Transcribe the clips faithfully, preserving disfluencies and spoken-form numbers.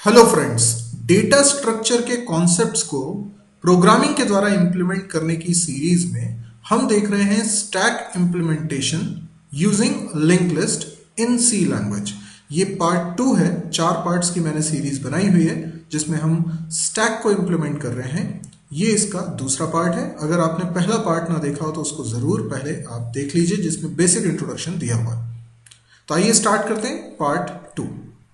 Hello friends, data structure के concepts को programming के द्वारा इंप्लीमेंट करने की सीरीज में हम देख रहे हैं stack implementation using link list in C language. ये पार्ट टू है। चार पार्ट्स की मैंने सीरीज बनाई हुई है जिसमें हम स्टैक को इंप्लीमेंट कर रहे हैं। ये इसका दूसरा पार्ट है। अगर आपने पहला पार्ट ना देखा हो तो उसको जरूर पहले आप देख लीजिए जिसमें बेसिक इंट्रोडक्शन दिया हुआ है। तो आइए स्टार्ट करते हैं पार्ट टू।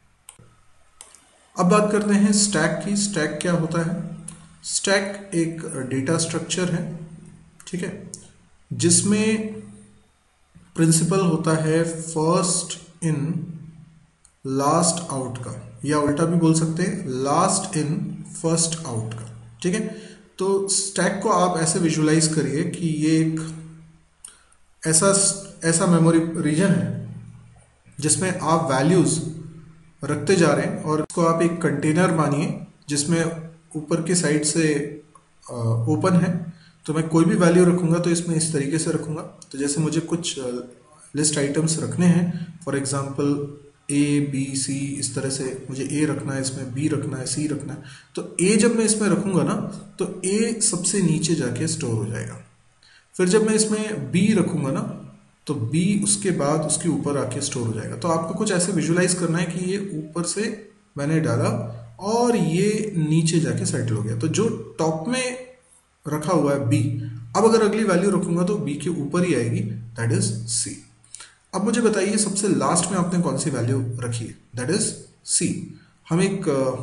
अब बात करते हैं स्टैक की। स्टैक क्या होता है? स्टैक एक डेटा स्ट्रक्चर है, ठीक है, जिसमें प्रिंसिपल होता है फर्स्ट इन लास्ट आउट का, या उल्टा भी बोल सकते हैं लास्ट इन फर्स्ट आउट का, ठीक है। तो स्टैक को आप ऐसे विजुलाइज करिए कि ये एक ऐसा ऐसा मेमोरी रीजन है जिसमें आप वैल्यूज रखते जा रहे हैं और इसको आप एक कंटेनर मानिए जिसमें ऊपर की साइड से ओपन है। तो मैं कोई भी वैल्यू रखूंगा तो इसमें इस तरीके से रखूंगा। तो जैसे मुझे कुछ लिस्ट आइटम्स रखने हैं, for example A B C, इस तरह से मुझे ए रखना है, इसमें बी रखना है, सी रखना है। तो ए जब मैं इसमें रखूंगा ना तो ए सबसे नीचे जाके स्टोर हो जाएगा। फिर जब मैं इसमें बी रखूंगा ना तो बी उसके बाद उसके ऊपर आके स्टोर हो जाएगा। तो आपको कुछ ऐसे विजुलाइज करना है कि ये ऊपर से मैंने डाला और ये नीचे जाके सेटल हो गया। तो जो टॉप में रखा हुआ है बी, अब अगर अगली वैल्यू रखूंगा तो बी के ऊपर ही आएगी, दैट इज सी। अब मुझे बताइए सबसे लास्ट में आपने कौन सी वैल्यू रखी है? That is C. हम एक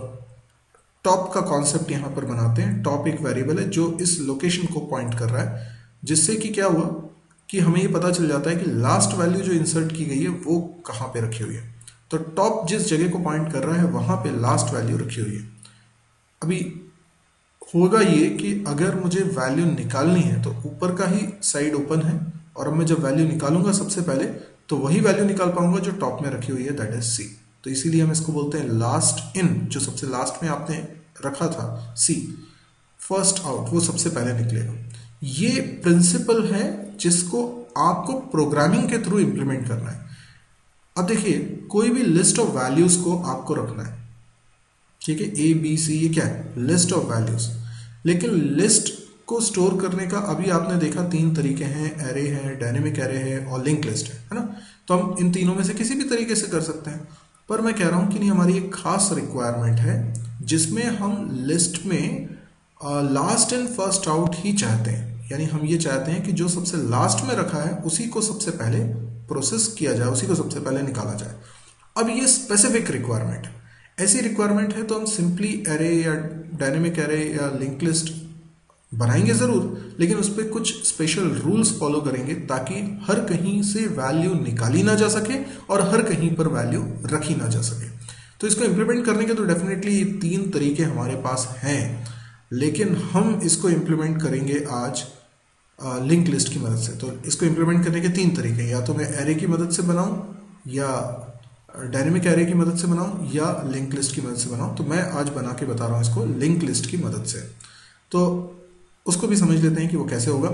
टॉप का कॉन्सेप्ट यहां पर बनाते हैं। टॉप एक वेरिएबल है जो इस लोकेशन को पॉइंट कर रहा है, जिससे कि क्या हुआ कि हमें ये पता चल जाता है कि लास्ट वैल्यू जो इंसर्ट की गई है वो कहाँ पे रखी हुई है। तो टॉप जिस जगह को पॉइंट कर रहा है वहां पे लास्ट वैल्यू रखी हुई है। अभी होगा ये कि अगर मुझे वैल्यू निकालनी है तो ऊपर का ही साइड ओपन है, और अब मैं जब वैल्यू निकालूंगा सबसे पहले तो वही वैल्यू निकाल पाऊंगा जो टॉप में रखी हुई है, दैट इज सी। तो इसीलिए हम इसको बोलते हैं लास्ट इन। जो सबसे लास्ट में आपने रखा था सी, फर्स्ट आउट, वो सबसे पहले निकलेगा। ये प्रिंसिपल है जिसको आपको प्रोग्रामिंग के थ्रू इंप्लीमेंट करना है। अब देखिए, कोई भी लिस्ट ऑफ वैल्यूज को आपको रखना है, ठीक है, ए बी सी, ये क्या है? List of values. लेकिन लिस्ट को स्टोर करने का अभी आपने देखा तीन तरीके हैं, एरे है, डायनेमिक एरे है और लिंक लिस्ट है, है ना। तो हम इन तीनों में से किसी भी तरीके से कर सकते हैं। पर मैं कह रहा हूं कि नहीं, हमारी एक खास रिक्वायरमेंट है जिसमें हम लिस्ट में लास्ट इन फर्स्ट आउट ही चाहते हैं। यानी हम ये चाहते हैं कि जो सबसे लास्ट में रखा है उसी को सबसे पहले प्रोसेस किया जाए, उसी को सबसे पहले निकाला जाए। अब ये स्पेसिफिक रिक्वायरमेंट है। ऐसी रिक्वायरमेंट है तो हम सिंपली एरे या डायनेमिक एरे या लिंक लिस्ट बनाएंगे जरूर, लेकिन उस पर कुछ स्पेशल रूल्स फॉलो करेंगे ताकि हर कहीं से वैल्यू निकाली ना जा सके और हर कहीं पर वैल्यू रखी ना जा सके। तो इसको इंप्लीमेंट करने के तो डेफिनेटली ये तीन तरीके हमारे पास हैं, लेकिन हम इसको इंप्लीमेंट करेंगे आज लिंक लिस्ट की मदद से। तो इसको इंप्लीमेंट करने के तीन तरीके, या तो मैं एरे की मदद से बनाऊं, या डायनेमिक एरे की मदद से बनाऊं, या लिंक लिस्ट की मदद से बनाऊं। तो मैं आज बना के बता रहा हूं इसको लिंक लिस्ट की मदद से। तो उसको भी समझ लेते हैं कि वो कैसे होगा।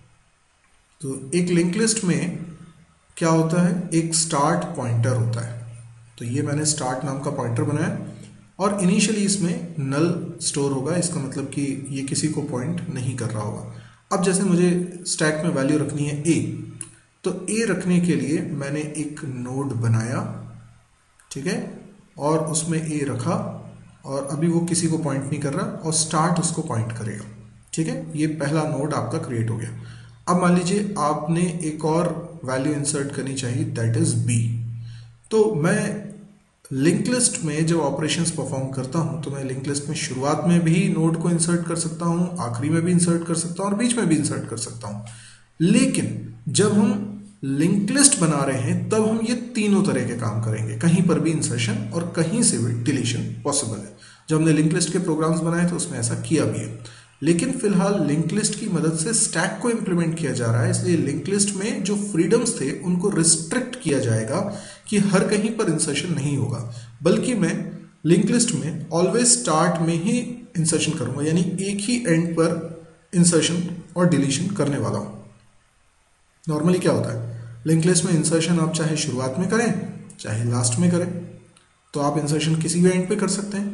तो एक लिंक लिस्ट में क्या होता है? एक स्टार्ट पॉइंटर होता है। तो ये मैंने स्टार्ट नाम का पॉइंटर बनाया और इनिशियली इसमें नल स्टोर होगा। इसका मतलब कि ये किसी को पॉइंट नहीं कर रहा होगा। अब जैसे मुझे स्टैक में वैल्यू रखनी है ए, तो ए रखने के लिए मैंने एक नोड बनाया, ठीक है, और उसमें ए रखा और अभी वो किसी को पॉइंट नहीं कर रहा और स्टार्ट उसको पॉइंट करेगा, ठीक है। ये पहला नोड आपका क्रिएट हो गया। अब मान लीजिए आपने एक और वैल्यू इंसर्ट करनी चाहिए, दैट इज बी। तो मैं लिंक लिस्ट में जब ऑपरेशंस परफॉर्म करता हूं तो मैं लिंक लिस्ट में शुरुआत में भी नोड को इंसर्ट कर सकता हूं, आखिरी में भी इंसर्ट कर सकता हूं और बीच में भी इंसर्ट कर सकता हूं। लेकिन जब हम लिंक लिस्ट बना रहे हैं तब हम ये तीनों तरह के काम करेंगे, कहीं पर भी इंसर्शन और कहीं से भी डिलीशन पॉसिबल है। जब हमने लिंक लिस्ट के प्रोग्राम्स बनाए तो उसमें ऐसा किया भी है। लेकिन फिलहाल लिंक लिस्ट की मदद से स्टैक को इंप्लीमेंट किया जा रहा है, इसलिए लिंक लिस्ट में जो फ्रीडम्स थे उनको रिस्ट्रिक्ट किया जाएगा कि हर कहीं पर इंसर्शन नहीं होगा, बल्कि मैं लिंक लिस्ट में ऑलवेज स्टार्ट में ही इंसर्शन करूंगा, यानी एक ही एंड पर इंसर्शन और डिलीशन करने वाला हूं। नॉर्मली क्या होता है, लिंक लिस्ट में इंसर्शन आप चाहे शुरुआत में करें चाहे लास्ट में करें, तो आप इंसर्शन किसी भी एंड पे कर सकते हैं।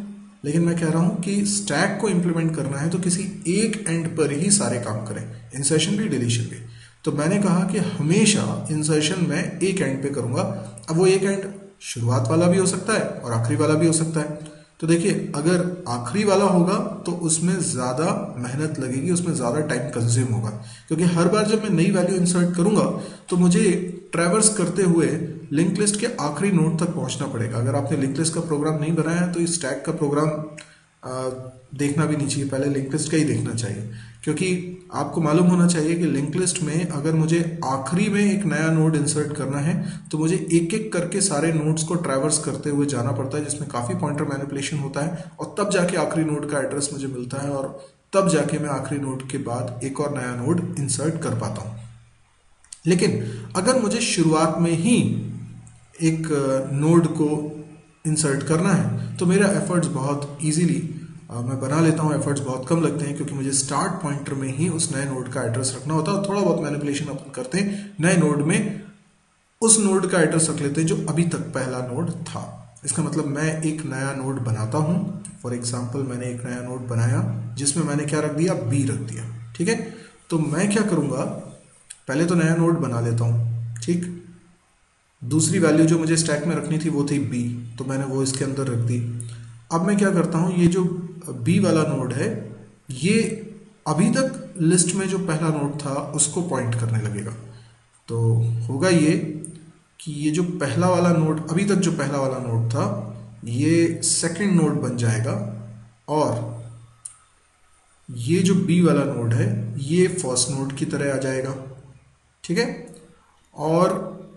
लेकिन मैं कह रहा हूं कि स्टैक को इंप्लीमेंट करना है तो किसी एक एंड पर ही सारे काम करें, इंसर्शन भी डिलीशन भी। तो मैंने कहा कि हमेशा इंसर्शन मैं एक एंड पे करूंगा। अब वो एक एंड शुरुआत वाला भी हो सकता है और आखिरी वाला भी हो सकता है। तो देखिए, अगर आखिरी वाला होगा तो उसमें ज़्यादा मेहनत लगेगी, उसमें ज़्यादा टाइम कंज्यूम होगा, क्योंकि हर बार जब मैं नई वैल्यू इंसर्ट करूंगा तो मुझे ट्रैवर्स करते हुए लिंक लिस्ट के आखिरी नोड तक पहुंचना पड़ेगा। अगर आपने लिंक लिस्ट का प्रोग्राम नहीं बनाया है तो इस स्टैक का प्रोग्राम आ, देखना भी नहीं चाहिए, पहले लिंक लिस्ट का ही देखना चाहिए, क्योंकि आपको मालूम होना चाहिए कि लिंक लिस्ट में अगर मुझे आखिरी में एक नया नोड इंसर्ट करना है तो मुझे एक एक करके सारे नोड्स को ट्रैवर्स करते हुए जाना पड़ता है, जिसमें काफ़ी पॉइंटर मैनिपुलेशन होता है, और तब जाके आखिरी नोड का एड्रेस मुझे मिलता है, और तब जाके मैं आखिरी नोड के बाद एक और नया नोड इंसर्ट कर पाता हूँ। लेकिन अगर मुझे शुरुआत में ही एक नोड को इंसर्ट करना है तो मेरा एफर्ट्स बहुत इजीली मैं बना लेता हूँ, एफर्ट्स बहुत कम लगते हैं, क्योंकि मुझे स्टार्ट पॉइंटर में ही उस नए नोड का एड्रेस रखना होता है, और थोड़ा बहुत मैनिपुलेशन अपन करते हैं नए नोड में, उस नोड का एड्रेस रख लेते हैं जो अभी तक पहला नोड था। इसका मतलब मैं एक नया नोड बनाता हूँ। फॉर एग्जाम्पल, मैंने एक नया नोड बनाया जिसमें मैंने क्या रख दिया, बी रख दिया। ठीक है, तो मैं क्या करूँगा, पहले तो नया नोड बना लेता हूँ। ठीक, दूसरी वैल्यू जो मुझे स्टैक में रखनी थी वो थी बी, तो मैंने वो इसके अंदर रख दी। अब मैं क्या करता हूँ, ये जो बी वाला नोड है ये अभी तक लिस्ट में जो पहला नोड था उसको पॉइंट करने लगेगा। तो होगा ये कि ये जो पहला वाला नोड, अभी तक जो पहला वाला नोड था, ये सेकंड नोड बन जाएगा, और ये जो बी वाला नोड है ये फर्स्ट नोड की तरह आ जाएगा। ठीक है, और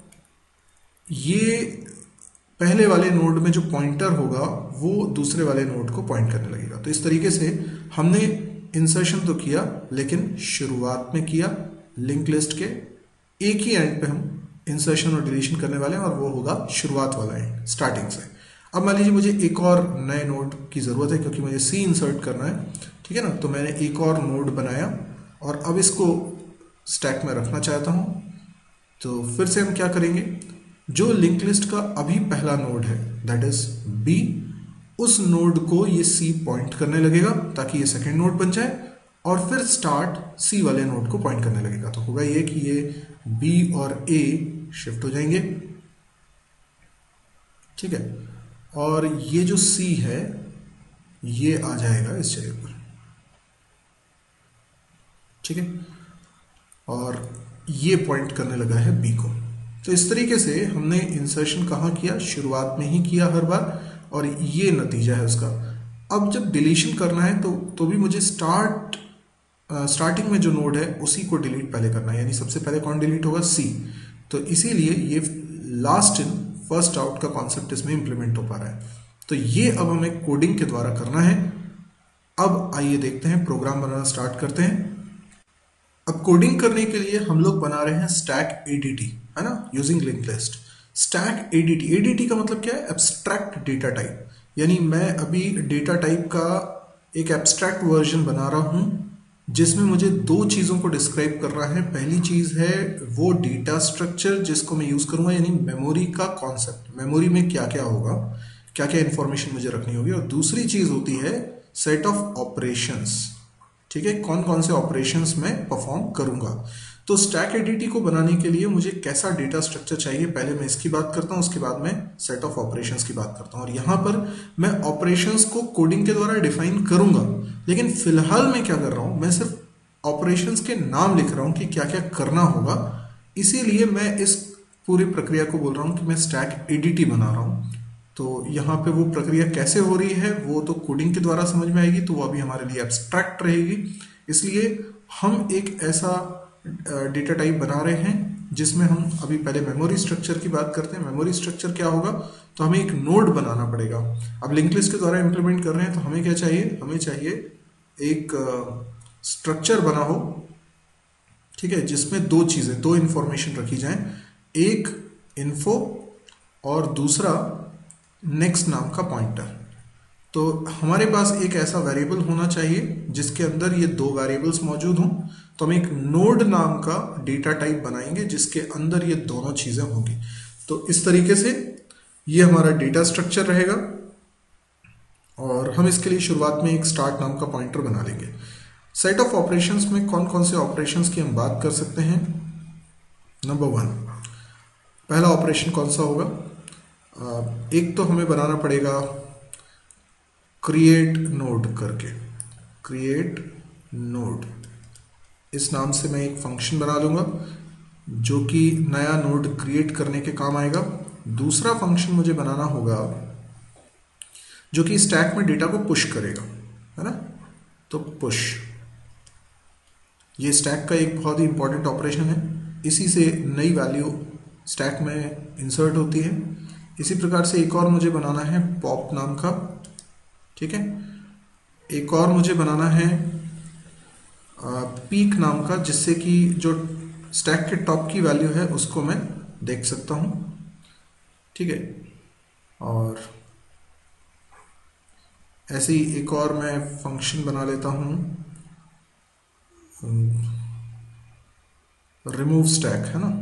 ये पहले वाले नोड में जो पॉइंटर होगा वो दूसरे वाले नोड को पॉइंट करने लगेगा। तो इस तरीके से हमने इंसर्शन तो किया, लेकिन शुरुआत में किया, लिंक लिस्ट के एक ही एंड पे हम इंसर्शन और डिलीशन करने वाले हैं, और वो होगा शुरुआत वाला एंड, स्टार्टिंग से। अब मान लीजिए मुझे एक और नए नोड की ज़रूरत है, क्योंकि मुझे सी इंसर्ट करना है। ठीक है ना, तो मैंने एक और नोड बनाया और अब इसको स्टैक में रखना चाहता हूँ। तो फिर से हम क्या करेंगे, जो लिंक लिस्ट का अभी पहला नोड है दैट इज बी, उस नोड को ये सी पॉइंट करने लगेगा ताकि ये सेकंड नोड बन जाए, और फिर स्टार्ट सी वाले नोड को पॉइंट करने लगेगा। तो होगा ये कि ये बी और ए शिफ्ट हो जाएंगे। ठीक है, और ये जो सी है ये आ जाएगा इस जगह पर। ठीक है, और ये पॉइंट करने लगा है बी को। तो इस तरीके से हमने इंसर्शन कहाँ किया, शुरुआत में ही किया हर बार, और ये नतीजा है उसका। अब जब डिलीशन करना है तो तो भी मुझे स्टार्ट स्टार्टिंग में जो नोड है उसी को डिलीट पहले करना है, यानी सबसे पहले कौन डिलीट होगा, सी। तो इसीलिए ये लास्ट इन फर्स्ट आउट का कॉन्सेप्ट इसमें इंप्लीमेंट हो पा रहा है। तो ये अब हमें कोडिंग के द्वारा करना है। अब आइए देखते हैं, प्रोग्राम बनाना स्टार्ट करते हैं। अब कोडिंग करने के लिए हम लोग बना रहे हैं स्टैक एडीटी, है ना, using link list. Stack ADT, ADT का मतलब क्या है, एब्स्ट्रैक्ट डेटा टाइप, यानी मैं अभी डेटा टाइप का एक एब्स्ट्रैक्ट वर्जन बना रहा हूं जिसमें मुझे दो चीज़ों को डिस्क्राइब कर रहा है। पहली चीज़ है वो डेटा स्ट्रक्चर जिसको मैं यूज़ करूँगा, यानी मेमोरी का कॉन्सेप्ट, मेमोरी में क्या क्या होगा, क्या क्या इन्फॉर्मेशन मुझे रखनी होगी, और दूसरी चीज़ होती है सेट ऑफ ऑपरेशंस। ठीक है, कौन कौन से ऑपरेशंस मैं परफॉर्म करूंगा। तो स्टैक एडीटी को बनाने के लिए मुझे कैसा डेटा स्ट्रक्चर चाहिए, पहले मैं इसकी बात करता हूं, उसके बाद मैं सेट ऑफ ऑपरेशंस की बात करता हूं। और यहां पर मैं ऑपरेशंस को कोडिंग के द्वारा डिफाइन करूंगा, लेकिन फिलहाल मैं क्या कर रहा हूं, मैं सिर्फ ऑपरेशंस के नाम लिख रहा हूं कि क्या क्या करना होगा। इसीलिए मैं इस पूरी प्रक्रिया को बोल रहा हूं कि मैं स्टैक एडीटी बना रहा हूं। तो यहाँ पे वो प्रक्रिया कैसे हो रही है वो तो कोडिंग के द्वारा समझ में आएगी, तो वो अभी हमारे लिए एब्स्ट्रैक्ट रहेगी। इसलिए हम एक ऐसा डेटा टाइप बना रहे हैं जिसमें हम अभी पहले मेमोरी स्ट्रक्चर की बात करते हैं। मेमोरी स्ट्रक्चर क्या होगा, तो हमें एक नोड बनाना पड़ेगा। अब लिंक लिस्ट के द्वारा इंप्लीमेंट कर रहे हैं तो हमें क्या चाहिए, हमें चाहिए एक स्ट्रक्चर बना हो, ठीक है, जिसमें दो चीज़ें, दो इंफॉर्मेशन रखी जाएं, एक इन्फो और दूसरा नेक्स्ट नाम का पॉइंटर। तो हमारे पास एक ऐसा वेरिएबल होना चाहिए जिसके अंदर ये दो वेरिएबल्स मौजूद हों। तो हम एक नोड नाम का डेटा टाइप बनाएंगे जिसके अंदर ये दोनों चीजें होंगी। तो इस तरीके से ये हमारा डेटा स्ट्रक्चर रहेगा। और हम इसके लिए शुरुआत में एक स्टार्ट नाम का पॉइंटर बना लेंगे। सेट ऑफ ऑपरेशंस में कौन कौन से ऑपरेशंस की हम बात कर सकते हैं। नंबर वन, पहला ऑपरेशन कौन सा होगा, एक तो हमें बनाना पड़ेगा क्रिएट नोड करके। क्रिएट नोड इस नाम से मैं एक फंक्शन बना लूँगा जो कि नया नोड क्रिएट करने के काम आएगा। दूसरा फंक्शन मुझे बनाना होगा जो कि स्टैक में डेटा को पुश करेगा, है ना। तो पुश, ये स्टैक का एक बहुत ही इंपॉर्टेंट ऑपरेशन है, इसी से नई वैल्यू स्टैक में इंसर्ट होती है। इसी प्रकार से एक और मुझे बनाना है पॉप नाम का, ठीक है। एक और मुझे बनाना है पीक नाम का, जिससे कि जो स्टैक के टॉप की वैल्यू है उसको मैं देख सकता हूँ, ठीक है। और ऐसे ही एक और मैं फंक्शन बना लेता हूँ रिमूव स्टैक, है ना,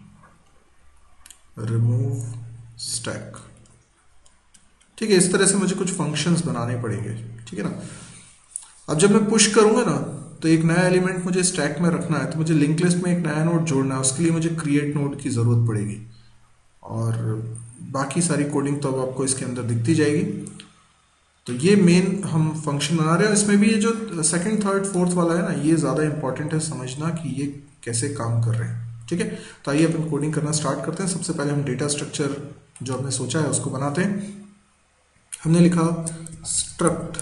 रिमूव स्टैक, ठीक है। इस तरह से मुझे कुछ फंक्शंस बनाने पड़ेंगे, ठीक है ना। अब जब मैं पुश करूंगा ना तो एक नया एलिमेंट मुझे स्टैक में रखना है, तो मुझे लिंक लिस्ट में एक नया नोड जोड़ना है, उसके लिए मुझे क्रिएट नोड की ज़रूरत पड़ेगी। और बाकी सारी कोडिंग तो अब आपको इसके अंदर दिखती जाएगी। तो ये मेन हम फंक्शन बना रहे हैं। इसमें भी ये जो सेकंड थर्ड फोर्थ वाला है ना, ये ज़्यादा इंपॉर्टेंट है समझना कि ये कैसे काम कर रहे हैं, ठीक है। तो आइए अपन कोडिंग करना स्टार्ट करते हैं। सबसे पहले हम डेटा स्ट्रक्चर जो हमने सोचा है उसको बनाते हैं। हमने लिखा स्ट्रक्ट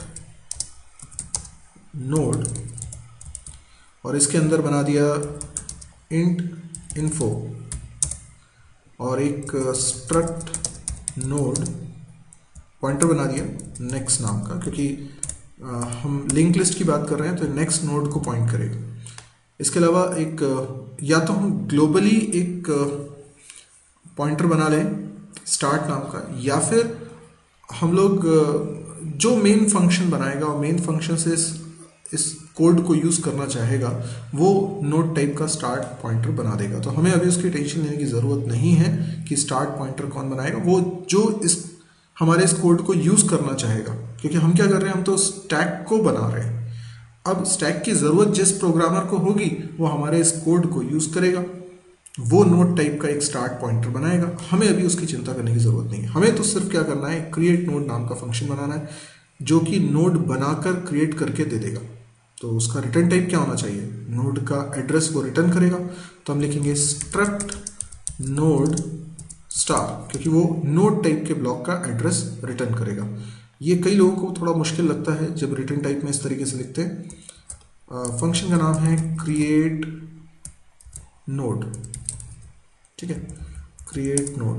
नोड और इसके अंदर बना दिया इंट इन्फो और एक स्ट्रक्ट नोड पॉइंटर बना दिया नेक्स्ट नाम का, क्योंकि आ, हम लिंक लिस्ट की बात कर रहे हैं तो नेक्स्ट नोड को पॉइंट करेगा। इसके अलावा एक या तो हम ग्लोबली एक पॉइंटर बना लें स्टार्ट नाम का, या फिर हम लोग जो मेन फंक्शन बनाएगा और मेन फंक्शन से इस, इस कोड को यूज़ करना चाहेगा वो नोड टाइप का स्टार्ट पॉइंटर बना देगा। तो हमें अभी उसकी टेंशन लेने की ज़रूरत नहीं है कि स्टार्ट पॉइंटर कौन बनाएगा, वो जो इस हमारे इस कोड को यूज़ करना चाहेगा। क्योंकि हम क्या कर रहे हैं, हम तो स्टैक को बना रहे हैं। अब स्टैक की ज़रूरत जिस प्रोग्रामर को होगी वो हमारे इस कोड को यूज़ करेगा, वो नोड टाइप का एक स्टार्ट पॉइंटर बनाएगा। हमें अभी उसकी चिंता करने की ज़रूरत नहीं है। हमें तो सिर्फ क्या करना है, क्रिएट नोड नाम का फंक्शन बनाना है जो कि नोड बनाकर क्रिएट करके दे देगा। तो उसका रिटर्न टाइप क्या होना चाहिए, नोड का एड्रेस वो रिटर्न करेगा। तो हम लिखेंगे स्ट्रक्ट नोड स्टार, क्योंकि वो नोड टाइप के ब्लॉक का एड्रेस रिटर्न करेगा। ये कई लोगों को थोड़ा मुश्किल लगता है जब रिटर्न टाइप में इस तरीके से लिखते हैं। फंक्शन का नाम है क्रिएट नोड, ठीक है, create node.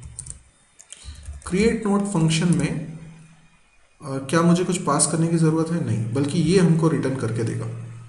Create node function में आ, क्या मुझे कुछ पास करने की ज़रूरत है, नहीं, बल्कि ये हमको रिटर्न करके देगा।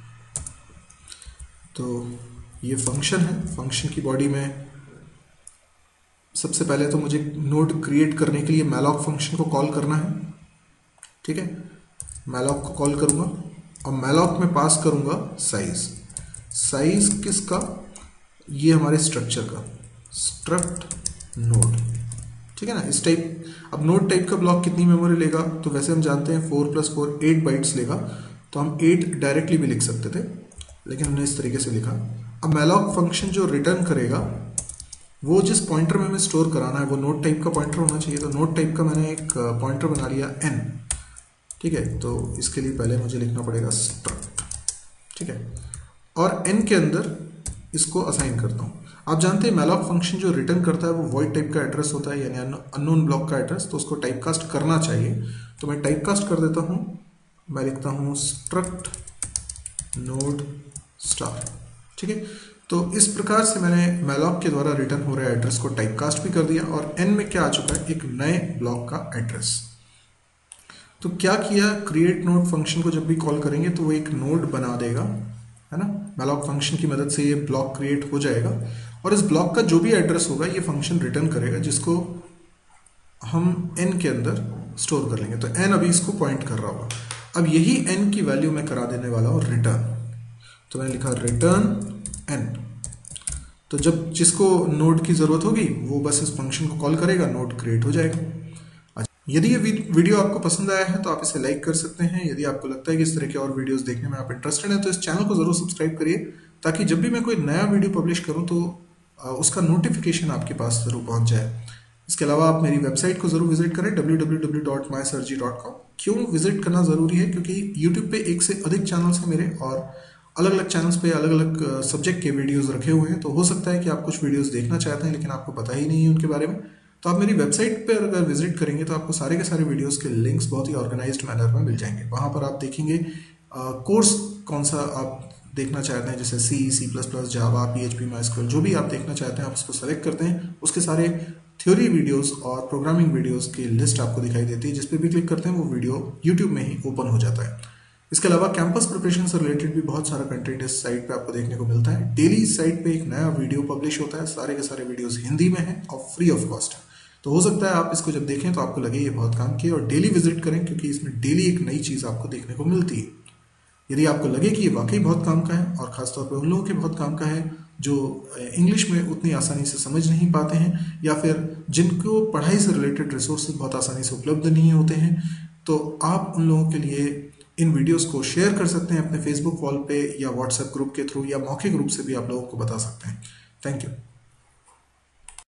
तो ये फंक्शन है, फंक्शन की बॉडी में सबसे पहले तो मुझे नोड क्रिएट करने के लिए मैलॉक फंक्शन को कॉल करना है, ठीक है। मैलॉक को कॉल करूँगा और मैलॉक में पास करूँगा साइज। साइज किसका, ये हमारे स्ट्रक्चर का, स्ट्रक्ट नोड, ठीक है ना। इस टाइप अब नोड टाइप का ब्लॉक कितनी मेमोरी लेगा, तो वैसे हम जानते हैं four plus four eight bytes लेगा, तो हम एट डायरेक्टली भी लिख सकते थे, लेकिन हमने इस तरीके से लिखा। अब मैलॉक फंक्शन जो रिटर्न करेगा वो जिस पॉइंटर में हमें स्टोर कराना है वो नोड टाइप का पॉइंटर होना चाहिए। तो नोड टाइप का मैंने एक पॉइंटर बना लिया n, ठीक है। तो इसके लिए पहले मुझे लिखना पड़ेगा स्ट्रक्ट, ठीक है, और n के अंदर इसको असाइन करता हूँ। आप जानते हैं मैलॉक फंक्शन जो रिटर्न करता है वो वॉइड टाइप का एड्रेस होता है, यानी अननोन ब्लॉक का एड्रेस, तो उसको टाइपकास्ट करना चाहिए। तो मैं टाइपकास्ट कर देता हूँ, मैं लिखता हूँ स्ट्रक्ट नोड स्टार, ठीक है। तो इस प्रकार से मैंने मैलॉक के द्वारा रिटर्न हो रहे एड्रेस को टाइपकास्ट भी कर दिया और n में क्या आ चुका है, एक नए ब्लॉक का एड्रेस। तो क्या किया, क्रिएट नोड फंक्शन को जब भी कॉल करेंगे तो वो एक नोड बना देगा, है ना। मैलॉक फंक्शन की मदद से ये ब्लॉक क्रिएट हो जाएगा और इस ब्लॉक का जो भी एड्रेस होगा ये फंक्शन रिटर्न करेगा, जिसको हम n के अंदर स्टोर कर लेंगे। तो n अभी इसको पॉइंट कर रहा होगा। अब यही n की वैल्यू मैं करा देने वाला हूँ रिटर्न। तो मैंने लिखा रिटर्न n। तो जब जिसको नोड की ज़रूरत होगी वो बस इस फंक्शन को कॉल करेगा, नोड क्रिएट हो जाएगा। यदि ये वीडियो आपको पसंद आया है तो आप इसे लाइक कर सकते हैं। यदि आपको लगता है कि इस तरह के और वीडियोस देखने में आप इंटरेस्टेड हैं तो इस चैनल को ज़रूर सब्सक्राइब करिए, ताकि जब भी मैं कोई नया वीडियो पब्लिश करूं तो उसका नोटिफिकेशन आपके पास ज़रूर पहुंच जाए। इसके अलावा आप मेरी वेबसाइट को ज़रूर विजिट करें W W W dot my SirG dot com. क्यों विजिट करना ज़रूरी है? क्योंकि यूट्यूब पे एक से अधिक चैनल्स हैं मेरे, और अलग अलग चैनल्स पे अलग अलग सब्जेक्ट के वीडियोस रखे हुए हैं। तो हो सकता है कि आप कुछ वीडियोस देखना चाहते हैं लेकिन आपको पता ही नहीं है उनके बारे में। तो आप मेरी वेबसाइट पर अगर विजिट करेंगे तो आपको सारे के सारे वीडियोस के लिंक्स बहुत ही ऑर्गेनाइज्ड मैनर में मिल जाएंगे। वहाँ पर आप देखेंगे कोर्स कौन सा आप देखना चाहते हैं, जैसे C C plus plus Java P H P MySQL, जो भी आप देखना चाहते हैं आप उसको सेलेक्ट करते हैं। उसके सारे थ्योरी वीडियोस और प्रोग्रामिंग वीडियोस की लिस्ट आपको दिखाई देती है। जिस पे भी क्लिक करते हैं वो वीडियो यूट्यूब में ही ओपन हो जाता है। इसके अलावा कैंपस प्रिपरेशन से रिलेटेड भी बहुत सारा कंटेंट इस साइट पे आपको देखने को मिलता है। डेली इस साइट पे एक नया वीडियो पब्लिश होता है, सारे के सारे वीडियोस हिंदी में हैं और फ्री ऑफ कॉस्ट है। तो हो सकता है आप इसको जब देखें तो आपको लगे ये बहुत काम की, और डेली विजिट करें क्योंकि इसमें डेली एक नई चीज़ आपको देखने को मिलती है। यदि आपको लगे कि ये वाकई बहुत काम का है, और ख़ासतौर पर उन लोगों के बहुत काम का है जो इंग्लिश में उतनी आसानी से समझ नहीं पाते हैं, या फिर जिनको पढ़ाई से रिलेटेड रिसोर्सेज बहुत आसानी से उपलब्ध नहीं होते हैं, तो आप उन लोगों के लिए इन वीडियोस को शेयर कर सकते हैं अपने फेसबुक वॉल पे या व्हाट्सएप ग्रुप के थ्रू, या मौखिक रूप से भी आप लोगों को बता सकते हैं। Thank you.